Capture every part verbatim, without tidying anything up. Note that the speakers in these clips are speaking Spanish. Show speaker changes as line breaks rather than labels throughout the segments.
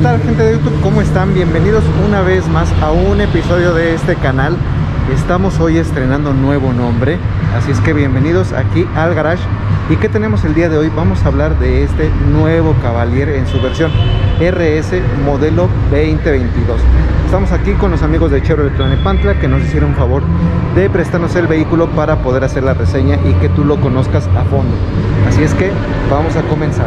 tal, gente de YouTube? ¿Cómo están? Bienvenidos una vez más a un episodio de este canal. Estamos hoy estrenando nuevo nombre, así es que bienvenidos aquí al Garage. ¿Y qué tenemos el día de hoy? Vamos a hablar de este nuevo Cavalier en su versión R S modelo veinte veintidós. Estamos aquí con los amigos de Chevrolet Tlalnepantla, que nos hicieron un favor de prestarnos el vehículo para poder hacer la reseña y que tú lo conozcas a fondo. Así es que vamos a comenzar.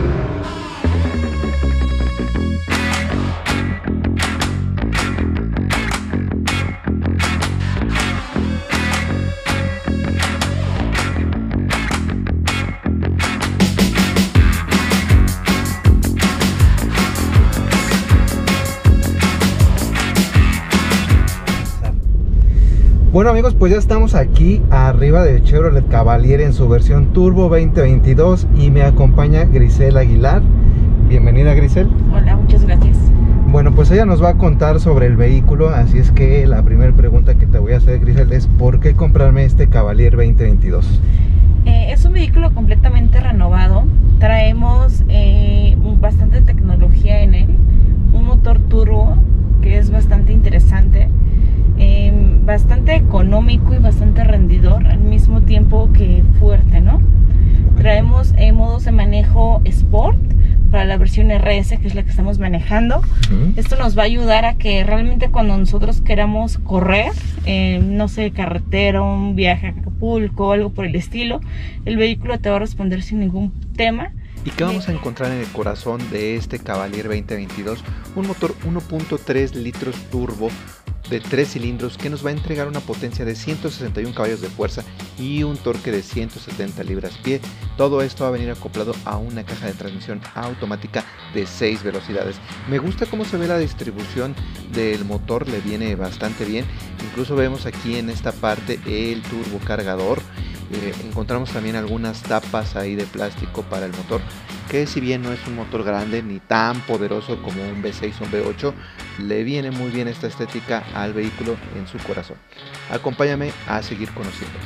Bueno amigos, pues ya estamos aquí arriba de Chevrolet Cavalier en su versión Turbo veinte veintidós y me acompaña Grisel Aguilar. Bienvenida, Grisel.
Hola, muchas gracias.
Bueno, pues ella nos va a contar sobre el vehículo, así es que la primera pregunta que te voy a hacer, Grisel, es ¿por qué comprarme este Cavalier veinte veintidós?
Eh, es un vehículo completamente renovado. Traemos eh, bastante tecnología en él, un motor turbo que es bastante interesante. Eh, bastante económico y bastante rendidor al mismo tiempo que fuerte, ¿no? Traemos eh, modos de manejo Sport para la versión R S, que es la que estamos manejando. Uh-huh. Esto nos va a ayudar a que realmente cuando nosotros queramos correr, eh, no sé, carretera, un viaje a Acapulco, algo por el estilo, el vehículo te va a responder sin ningún tema.
¿Y qué vamos a encontrar en el corazón de este Cavalier veinte veintidós? Un motor uno punto tres litros turbo de tres cilindros que nos va a entregar una potencia de ciento sesenta y un caballos de fuerza y un torque de ciento setenta libras-pie. Todo esto va a venir acoplado a una caja de transmisión automática de seis velocidades. Me gusta cómo se ve la distribución del motor, le viene bastante bien. Incluso vemos aquí en esta parte el turbo cargador. Eh, encontramos también algunas tapas ahí de plástico para el motor, que si bien no es un motor grande ni tan poderoso como un V seis o un V ocho, le viene muy bien esta estética al vehículo en su corazón. Acompáñame a seguir conociendo.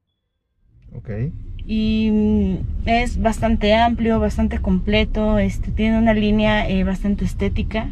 Ok. Y es bastante amplio, bastante completo, este, tiene una línea eh, bastante estética.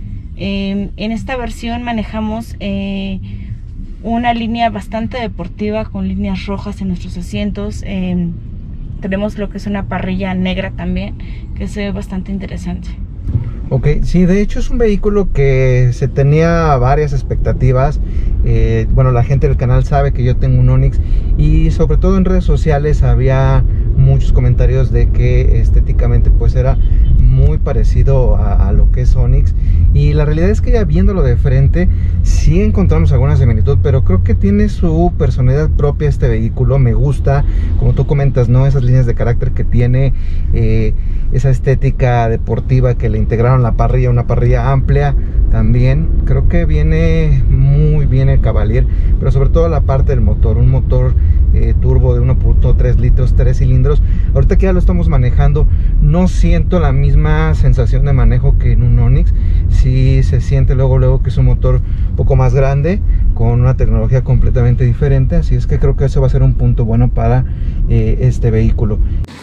Eh, en esta versión manejamos eh, una línea bastante deportiva con líneas rojas en nuestros asientos. Eh, tenemos lo que es una parrilla negra también, que se ve bastante interesante.
Ok, sí, de hecho es un vehículo que se tenía varias expectativas. Eh, bueno, la gente del canal sabe que yo tengo un Onix y sobre todo en redes sociales había muchos comentarios de que estéticamente pues era muy parecido a, a lo que es Onix, y la realidad es que ya viéndolo de frente sí encontramos alguna similitud, pero creo que tiene su personalidad propia este vehículo. Me gusta, como tú comentas, ¿no? Esas líneas de carácter que tiene, eh, esa estética deportiva que le integraron la parrilla, una parrilla amplia también. Creo que viene muy bien el Cavalier, pero sobre todo la parte del motor, un motor eh, turbo de uno punto tres litros, tres cilindros. Ahorita que ya lo estamos manejando, no siento la misma sensación de manejo que en un Onix. Sí se siente luego luego que es un motor un poco más grande, con una tecnología completamente diferente, así es que creo que eso va a ser un punto bueno para eh, este vehículo.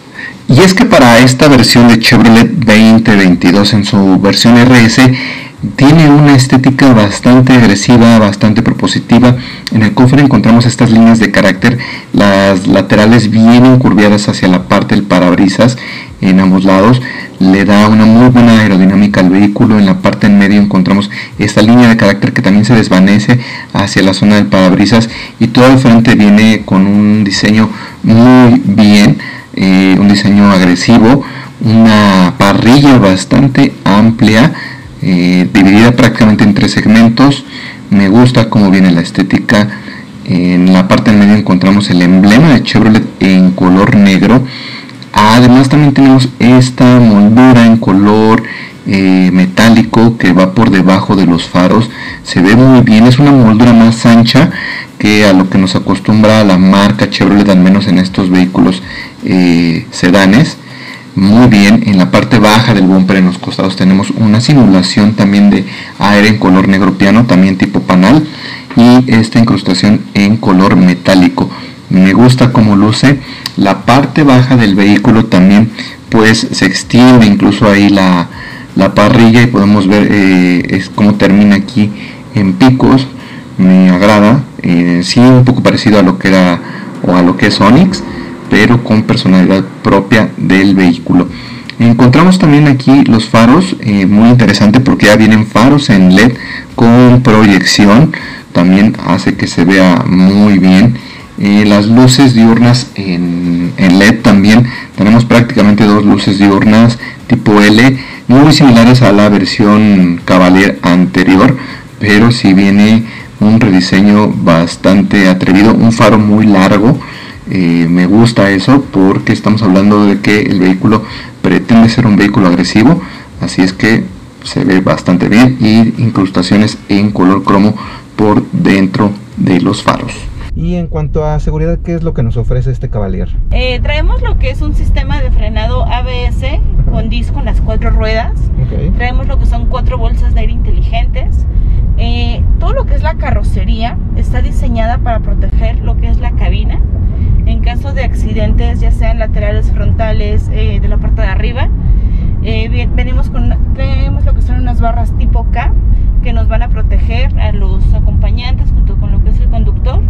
Y es que para esta versión de Chevrolet veinte veintidós en su versión R S tiene una estética bastante agresiva, bastante propositiva. En el cofre encontramos estas líneas de carácter, las laterales vienen curviadas hacia la parte del parabrisas en ambos lados, le da una muy buena aerodinámica al vehículo. En la parte en medio encontramos esta línea de carácter que también se desvanece hacia la zona del parabrisas, y todo el frente viene con un diseño muy bien, eh, un diseño agresivo, una parrilla bastante amplia, eh, dividida prácticamente en tres segmentos. Me gusta cómo viene la estética. En la parte en medio encontramos el emblema de Chevrolet en color negro. Además también tenemos esta moldura en color eh, metálico que va por debajo de los faros. Se ve muy bien, es una moldura más ancha que a lo que nos acostumbra la marca Chevrolet, al menos en estos vehículos eh, sedanes. Muy bien, en la parte baja del bumper en los costados tenemos una simulación también de aire en color negro piano, también tipo panal, y esta incrustación en color metálico. Me gusta cómo luce. La parte baja del vehículo también pues se extiende incluso ahí la, la parrilla y podemos ver eh, es cómo termina aquí en picos. Me agrada, eh, sí, un poco parecido a lo que era o a lo que es Onix, pero con personalidad propia del vehículo. Encontramos también aquí los faros, eh, muy interesante porque ya vienen faros en L E D con proyección, también hace que se vea muy bien. Eh, las luces diurnas en, en L E D también, tenemos prácticamente dos luces diurnas tipo L, muy similares a la versión Cavalier anterior, pero si viene un rediseño bastante atrevido, un faro muy largo. Eh, me gusta eso porque estamos hablando de que el vehículo pretende ser un vehículo agresivo, así es que se ve bastante bien, y incrustaciones en color cromo por dentro de los faros.
Y en cuanto a seguridad, ¿qué es lo que nos ofrece este Cavalier?
Eh, traemos lo que es un sistema de frenado A B S con disco en las cuatro ruedas.
Okay.
Traemos lo que son cuatro bolsas de aire inteligentes. Eh, todo lo que es la carrocería está diseñada para proteger lo que es la cabina en caso de accidentes, ya sean laterales, frontales, eh, de la parte de arriba. Eh, bien, venimos con tenemos lo que son unas barras tipo K que nos van a proteger a los acompañantes junto con lo que es el conductor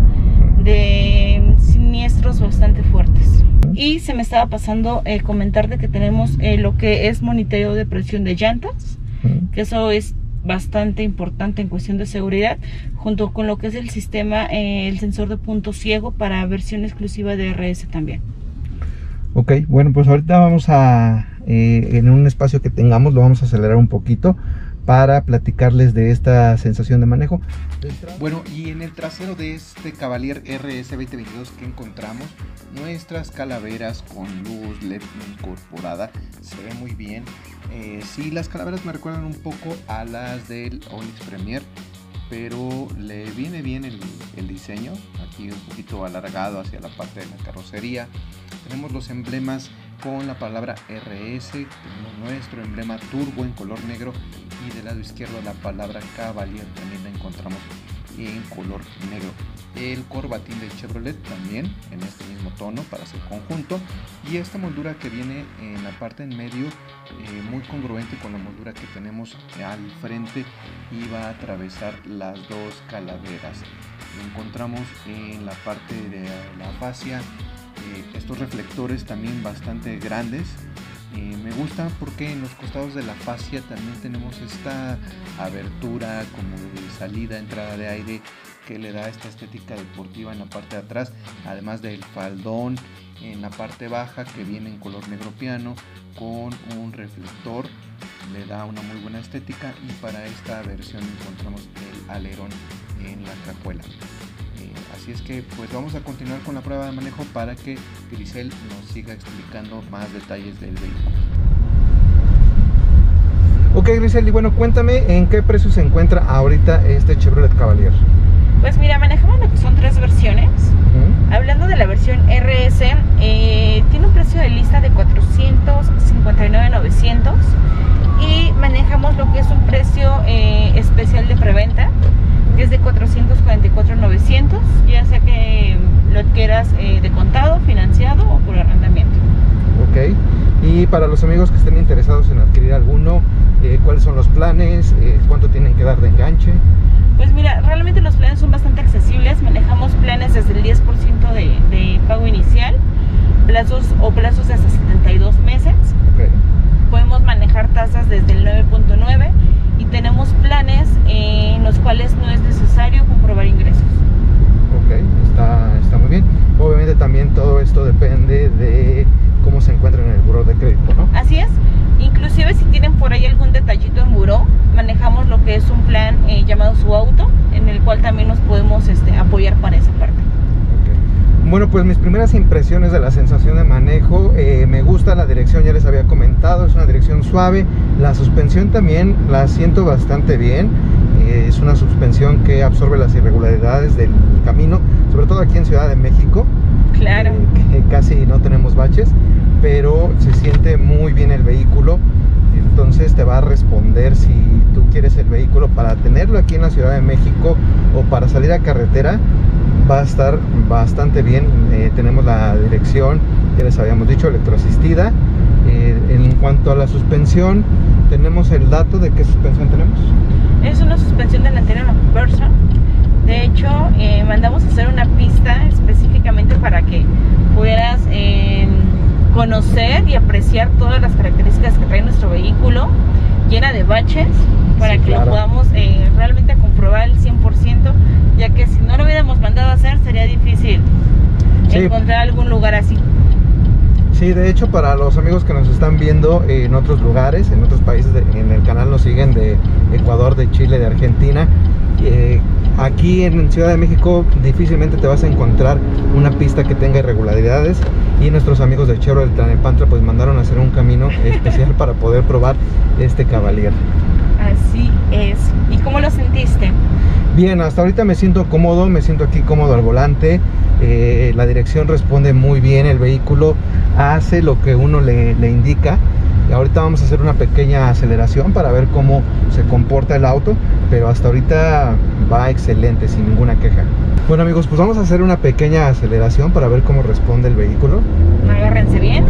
de siniestros bastante fuertes. Y se me estaba pasando eh, comentar de que tenemos eh, lo que es monitoreo de presión de llantas, que eso es bastante importante en cuestión de seguridad, junto con lo que es el sistema, eh, el sensor de punto ciego para versión exclusiva de R S también.
Ok, bueno, pues ahorita vamos a, eh, en un espacio que tengamos, lo vamos a acelerar un poquito para platicarles de esta sensación de manejo. Bueno, y en el trasero de este Cavalier R S veinte veintidós que encontramos nuestras calaveras con luz L E D incorporada, se ve muy bien. Eh, sí, las calaveras me recuerdan un poco a las del Onix Premier, pero le viene bien el, el diseño, aquí un poquito alargado hacia la parte de la carrocería. Tenemos los emblemas con la palabra R S, tenemos nuestro emblema turbo en color negro, y del lado izquierdo la palabra Cavalier también la encontramos en color negro. El corbatín de Chevrolet también en este mismo tono para hacer conjunto, y esta moldura que viene en la parte en medio, eh, muy congruente con la moldura que tenemos al frente, y va a atravesar las dos calaveras. Encontramos en la parte de la fascia eh, estos reflectores también bastante grandes. Eh, me gusta porque en los costados de la fascia también tenemos esta abertura como de salida, entrada de aire, que le da esta estética deportiva en la parte de atrás, además del faldón en la parte baja que viene en color negro piano con un reflector, le da una muy buena estética. Y para esta versión encontramos el alerón en la cajuela. Eh, así es que pues vamos a continuar con la prueba de manejo para que Grisel nos siga explicando más detalles del vehículo. Ok, Grisel, y bueno, cuéntame en qué precio se encuentra ahorita este Chevrolet Cavalier.
Pues mira, manejamos lo que son tres versiones. Uh-huh. Hablando de la versión R S, eh, tiene un precio de lista de cuatrocientos cincuenta y nueve mil novecientos, y manejamos lo que es un precio eh, especial de preventa, que es de cuatrocientos cuarenta y cuatro mil novecientos, ya sea que lo adquieras eh, de contado, financiado o por arrendamiento.
Ok, y para los amigos que estén interesados en adquirir alguno, eh, ¿cuáles son los planes? Eh, ¿Cuánto tienen que dar de enganche?
Pues mira, realmente los planes son bastante accesibles. Manejamos planes desde el diez por ciento de, de pago inicial, plazos o plazos de hasta setenta y dos meses.
Okay.
Podemos manejar tasas desde el nueve punto nueve, y tenemos planes eh, en los cuales no es necesario comprobar ingresos.
Ok, está, está muy bien. Obviamente también todo esto depende de cómo se encuentra en el buró de crédito, ¿no?
Así es. Inclusive si tienen por ahí algún detallito en buró, manejamos lo que es un plan eh, llamado Su Auto, en el cual también nos podemos este, apoyar para esa parte.
Okay. Bueno, pues mis primeras impresiones de la sensación de manejo, eh, me gusta la dirección, ya les había comentado, es una dirección suave. La suspensión también la siento bastante bien. Eh, es una suspensión que absorbe las irregularidades del camino, sobre todo aquí en Ciudad de México.
Claro.
Eh, que casi no tenemos baches, pero se siente muy bien el vehículo. Entonces te va a responder si tú quieres el vehículo para tenerlo aquí en la Ciudad de México o para salir a carretera. Va a estar bastante bien. Eh, tenemos la dirección, ya les habíamos dicho, electroasistida. Eh, en cuanto a la suspensión, ¿Tenemos el dato de qué suspensión tenemos?
Es una suspensión delantera McPherson. De hecho, eh, mandamos a hacer una pista específicamente para que pudieras eh, conocer y apreciar todas las características que trae nuestro vehículo, llena de baches, para sí, que claro. lo podamos eh, realmente comprobar al cien por ciento, ya que si no lo hubiéramos mandado a hacer sería difícil sí. encontrar algún lugar así.
Sí, de hecho, para los amigos que nos están viendo en otros lugares, en otros países, de, en el canal nos siguen de Ecuador, de Chile, de Argentina, eh, aquí en Ciudad de México difícilmente te vas a encontrar una pista que tenga irregularidades, y nuestros amigos de Chevrolet Tlalnepantla pues mandaron a hacer un camino especial para poder probar este Cavalier.
Así es. ¿Y cómo lo sentiste?
Bien, hasta ahorita me siento cómodo, me siento aquí cómodo al volante. Eh, la dirección responde muy bien, el vehículo hace lo que uno le, le indica. Y ahorita vamos a hacer una pequeña aceleración para ver cómo se comporta el auto, pero hasta ahorita va excelente, sin ninguna queja. Bueno amigos, pues vamos a hacer una pequeña aceleración para ver cómo responde el vehículo.
Agárrense bien.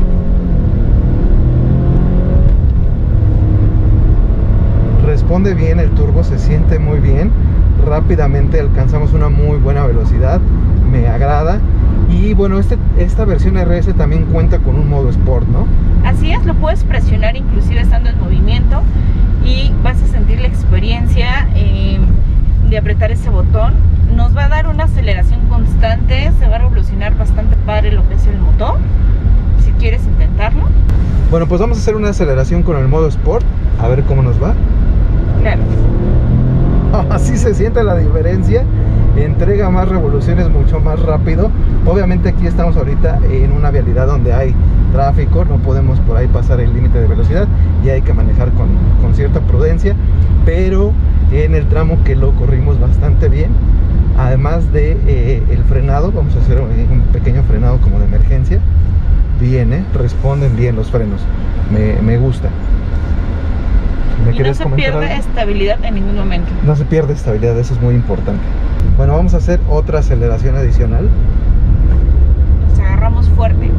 Responde bien el turbo, se siente muy bien. Rápidamente alcanzamos una muy buena velocidad, me agrada. Y bueno, este, esta versión R S también cuenta con un modo Sport, ¿no?
Así es, lo puedes presionar inclusive estando en movimiento, y vas a sentir la experiencia eh, de apretar ese botón. Nos va a dar una aceleración constante, se va a revolucionar bastante padre lo que es el motor, si quieres intentarlo.
Bueno, pues vamos a hacer una aceleración con el modo Sport, a ver cómo nos va.
Claro.
Así se siente la diferencia, entrega más revoluciones mucho más rápido. Obviamente aquí estamos ahorita en una vialidad donde hay tráfico, no podemos por ahí pasar el límite de velocidad y hay que manejar con, con cierta prudencia, pero en el tramo que lo corrimos bastante bien. Además de eh, el frenado, vamos a hacer un pequeño frenado como de emergencia. Bien, ¿eh? Responden bien los frenos, me, me gusta.
¿Me y no se pierde algo? Estabilidad en ningún momento.
No se pierde estabilidad, eso es muy importante. Bueno, vamos a hacer otra aceleración adicional.
Nos agarramos fuerte.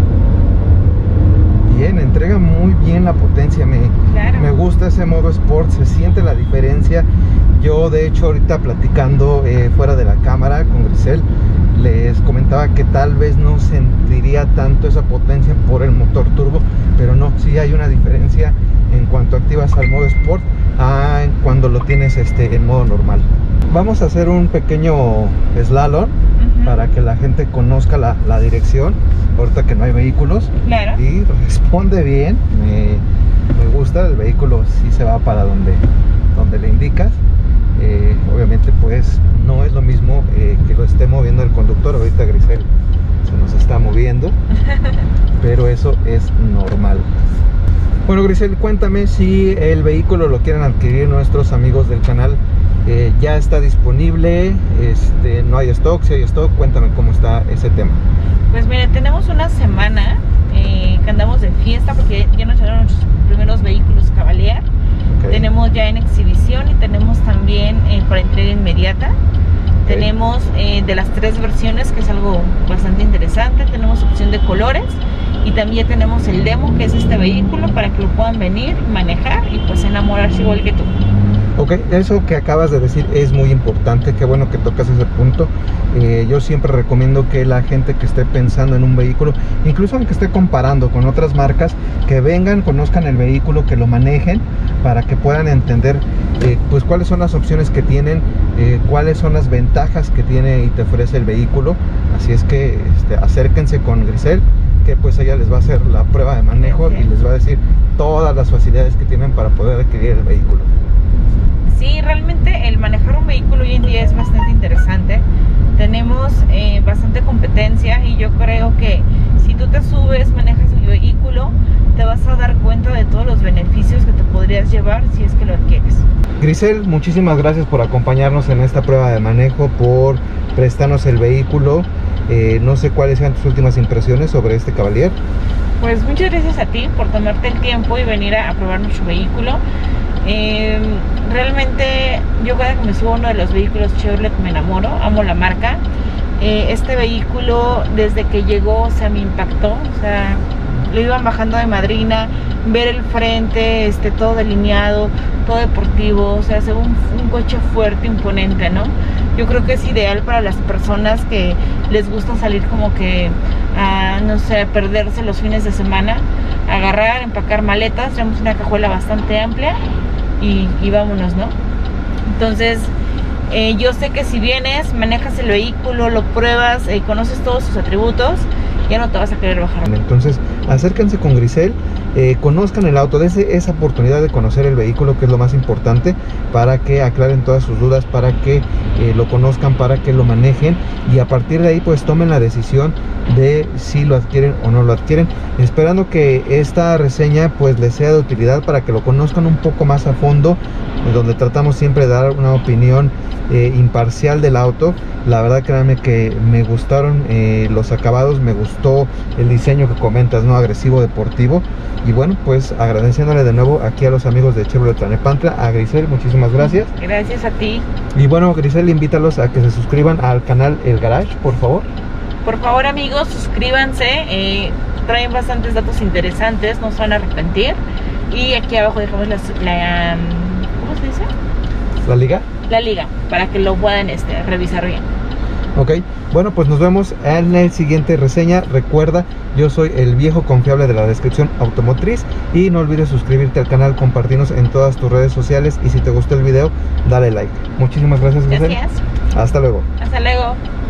Bien, entrega muy bien la potencia. Me, claro. me gusta ese modo Sport, se siente la diferencia. Yo de hecho ahorita platicando eh, fuera de la cámara con Grisel, les comentaba que tal vez no sentiría tanto esa potencia por el motor turbo, pero no, sí hay una diferencia en cuanto activas al modo Sport a cuando lo tienes este, en modo normal. Vamos a hacer un pequeño slalom uh-huh. para que la gente conozca la, la dirección, ahorita que no hay vehículos.
Claro.
Y responde bien, me, me gusta, el vehículo sí se va para donde, donde le indicas. Eh, obviamente pues no es lo mismo eh, que lo esté moviendo el conductor. Ahorita Grisel se nos está moviendo, pero eso es normal. Bueno Grisel, cuéntame si el vehículo lo quieren adquirir nuestros amigos del canal. Eh, ya está disponible, este, no hay stock, si hay stock, cuéntame cómo está ese tema.
Pues mire, tenemos una semana eh, que andamos de fiesta porque ya nos llegaron nuestros primeros vehículos Cavalier. Okay. Tenemos ya en exhibición y tenemos también eh, para entrega inmediata. Okay. Tenemos eh, de las tres versiones, que es algo bastante interesante. Tenemos opción de colores y también tenemos el demo, que es este vehículo, para que lo puedan venir, manejar y pues enamorarse igual que tú.
Ok, eso que acabas de decir es muy importante, qué bueno que tocas ese punto. Eh, yo siempre recomiendo que la gente que esté pensando en un vehículo, incluso aunque esté comparando con otras marcas, que vengan, conozcan el vehículo, que lo manejen, para que puedan entender eh, pues cuáles son las opciones que tienen, eh, cuáles son las ventajas que tiene y te ofrece el vehículo. Así es que este, acérquense con Grisel, que pues ella les va a hacer la prueba de manejo y les va a decir todas las facilidades que tienen para poder adquirir el vehículo.
Sí, realmente el manejar un vehículo hoy en día es bastante interesante. Tenemos eh, bastante competencia y yo creo que si tú te subes, manejas mi vehículo, te vas a dar cuenta de todos los beneficios que te podrías llevar si es que lo adquieres.
Grisel, muchísimas gracias por acompañarnos en esta prueba de manejo, por prestarnos el vehículo. Eh, no sé cuáles sean tus últimas impresiones sobre este Cavalier.
Pues muchas gracias a ti por tomarte el tiempo y venir a, a probar nuestro vehículo. Eh, realmente yo cada que me subo a uno de los vehículos Chevrolet me enamoro, amo la marca. Eh, este vehículo desde que llegó, o sea, me impactó, o sea, lo iban bajando de madrina, ver el frente, este, todo delineado, todo deportivo, o sea, se ve un, un coche fuerte, imponente, ¿no? Yo creo que es ideal para las personas que les gusta salir como que, a, no sé, perderse los fines de semana, agarrar, empacar maletas, tenemos una cajuela bastante amplia y, y vámonos, ¿no? Entonces, eh, yo sé que si vienes, manejas el vehículo, lo pruebas, eh, conoces todos sus atributos, ya no te vas a querer bajar.
Entonces, acérquense con Grisel, eh, conozcan el auto, dense esa oportunidad de conocer el vehículo, que es lo más importante, para que aclaren todas sus dudas, para que eh, lo conozcan, para que lo manejen, y a partir de ahí pues tomen la decisión de si lo adquieren o no lo adquieren, esperando que esta reseña pues les sea de utilidad para que lo conozcan un poco más a fondo, donde tratamos siempre de dar una opinión eh, imparcial del auto. La verdad, créanme que me gustaron eh, los acabados, me gustó el diseño que comentas, ¿no? Agresivo, deportivo. Y bueno, pues agradeciéndole de nuevo aquí a los amigos de Chevrolet Tlalnepantla, a Grisel, muchísimas gracias.
Gracias a ti.
Y bueno, Grisel, invítalos a que se suscriban al canal El Garage, por favor.
Por favor, amigos, suscríbanse, eh, traen bastantes datos interesantes, no se van a arrepentir. Y aquí abajo dejamos la, la ¿cómo se dice?
¿La liga?
La liga, para que lo puedan este, revisar bien.
Ok, bueno, pues nos vemos en el siguiente reseña. Recuerda, yo soy el viejo confiable de la descripción automotriz, y no olvides suscribirte al canal, compartirnos en todas tus redes sociales, y si te gustó el video, dale like. Muchísimas gracias, Grisel.
Gracias.
Hasta luego.
Hasta luego.